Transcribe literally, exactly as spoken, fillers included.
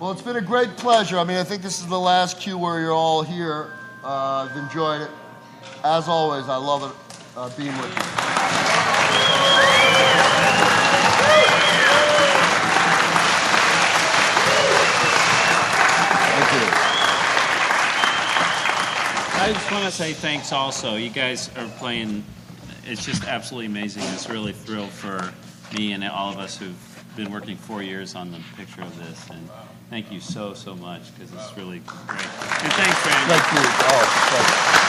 Well, it's been a great pleasure. I mean, I think this is the last cue where you're all here. Uh, I've enjoyed it. As always, I love it uh, being with you. Thank you. I just want to say thanks also. You guys are playing, it's just absolutely amazing. It's really thrilled for me and all of us who've been working four years on the picture of this. And thank you so, so much, because it's really great. And thanks, Randy. Thank you. Oh, thank you.